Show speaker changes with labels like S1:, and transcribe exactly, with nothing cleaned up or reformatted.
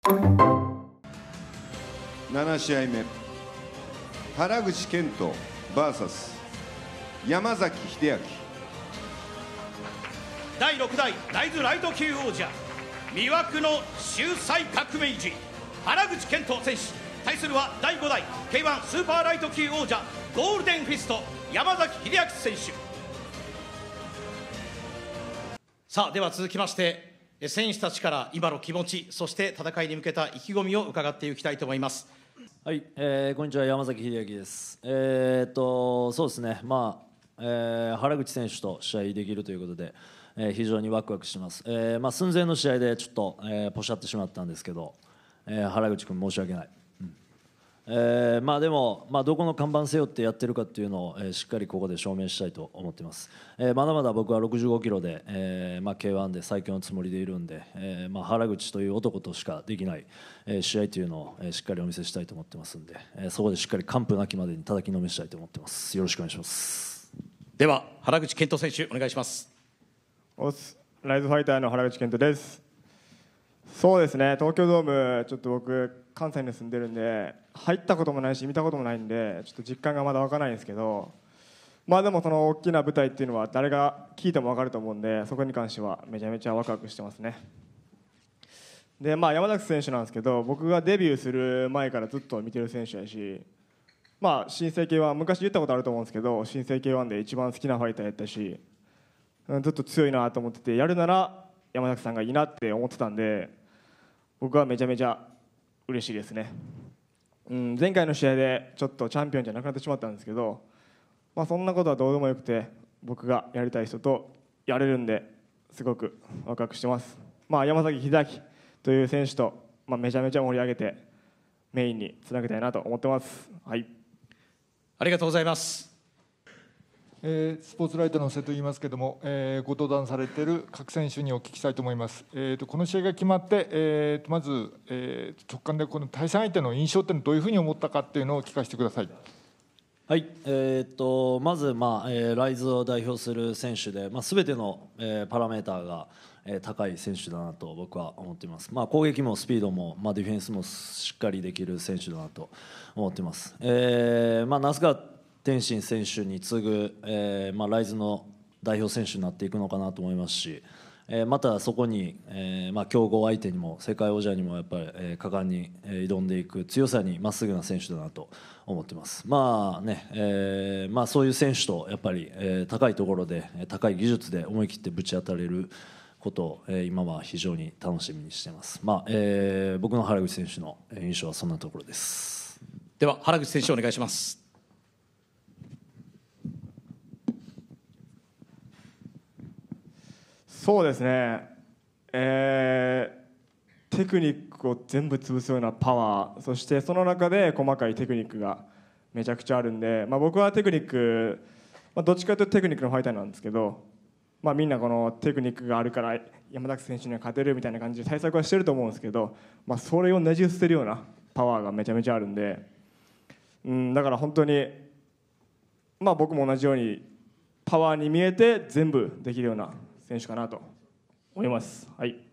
S1: なな試合目、原口健人 ブイエス 山崎秀明。
S2: だいろくだいライズライト級王者、魅惑の秀才革命児原口健人選手、対するはだいごだい ケーワン スーパーライト級王者ゴールデンフィスト山崎秀明選手。さあ、では続きまして選手たちから今の気持ち、そして戦いに向けた意気込みを伺っていきたいと思います。
S3: はい、えー、こんにちは、山崎秀明です。えー、っとそうですね、まあ、えー、原口選手と試合できるということで、えー、非常にワクワクしてます。えーまあ、寸前の試合でちょっと、えー、ポシャってしまったんですけど、えー、原口君申し訳ない。うんえーまあ、でも、まあ、どこの看板背負ってやってるかっていうのを、えー、しっかりここで証明したいと思っています。えー、まだまだ僕はろくじゅうごキロで、えーまあ、ケーワン で最強のつもりでいるんで、えーまあ、原口という男としかできない、えー、試合というのを、えー、しっかりお見せしたいと思ってますんで、えー、そこでしっかり完封なきまでに叩きのめしたいと思ってます。よろしくお願いします。
S2: では原口健人選手お願いします。
S4: おすライズファイターの原口健人です。そうですね、東京ドームちょっと僕関西に住んでるんで入ったこともないし見たこともないんでちょっと実感がまだ湧かないんですけど、まあでもその大きな舞台っていうのは誰が聞いても分かると思うんで、そこに関してはめちゃめちゃワクワクしてますね。でまあ山崎選手なんですけど、僕がデビューする前からずっと見てる選手やし、まあ新生 ケーワン 昔言ったことあると思うんですけど、新生 ケーワン で一番好きなファイターやったし、ずっと強いなと思ってて、やるなら山崎さんがいいなって思ってたんで、僕はめちゃめちゃ嬉しいですね。うん、前回の試合でちょっとチャンピオンじゃなくなってしまったんですけど、まあ、そんなことはどうでもよくて、僕がやりたい人とやれるんですごくワクワクしてます。まあ、山崎秀明という選手と、まあ、めちゃめちゃ盛り上げてメインにつなげたいなと思ってます。はい、
S2: ありがとうございます。
S5: えー、スポーツライターの瀬と言いますけれども、えー、ご登壇されている各選手にお聞きしたいと思います。えー、とこの試合が決まって、えー、とまず、えー、直感でこの対戦相手の印象っていうのをどういうふうに思ったかっていうのを聞かせてください。
S3: はい、えー、とまず、まあえー、ライズを代表する選手で、まあ、全ての、えー、パラメーターが、えー、高い選手だなと僕は思っています。まあ、攻撃もスピードも、まあ、ディフェンスもしっかりできる選手だなと思っています。えーまあ、那須川天心選手に次ぐ、えーまあ、ライズの代表選手になっていくのかなと思いますし、えー、またそこに、えーまあ、強豪相手にも世界王者にもやっぱり、えー、果敢に挑んでいく強さにまっすぐな選手だなと思ってます。まあねえーまあ、そういう選手とやっぱり、えー、高いところで高い技術で思い切ってぶち当たれることを、えー、今は非常に楽しみにしています。まあえー、僕の原口選手の印象はそんなところです。
S2: では原口選手お願いします。
S4: そうですね、えー、テクニックを全部潰すようなパワー、そしてその中で細かいテクニックがめちゃくちゃあるんで、まあ、僕はテクニック、まあ、どっちかというとテクニックのファイターなんですけど、まあ、みんなこのテクニックがあるから山崎選手には勝てるみたいな感じで対策はしてると思うんですけど、まあ、それをねじ伏せるようなパワーがめちゃめちゃあるんで、うん、だから本当に、まあ、僕も同じようにパワーに見えて全部できるような選手かなと思います。はい。